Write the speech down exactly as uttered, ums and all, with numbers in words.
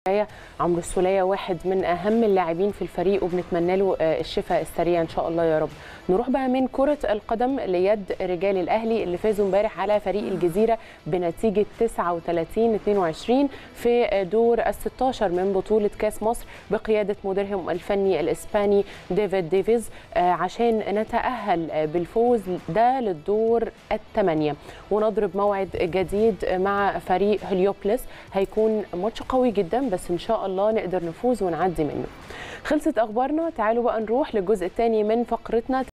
عمرو السولية واحد من أهم اللاعبين في الفريق وبنتمنى له الشفاء السريع إن شاء الله يا رب. نروح بقى من كرة القدم ليد رجال الأهلي اللي فازوا امبارح على فريق الجزيرة بنتيجة تسعة وثلاثين اثنين وعشرين في دور الستاشر من بطولة كاس مصر بقيادة مديرهم الفني الإسباني ديفيد ديفيز عشان نتأهل بالفوز ده للدور الثمانية ونضرب موعد جديد مع فريق هليوبلس. هيكون ماتش قوي جدا بس إن شاء الله نقدر نفوز ونعدي منه. خلصت أخبارنا، تعالوا بقى نروح للجزء الثاني من فقرتنا.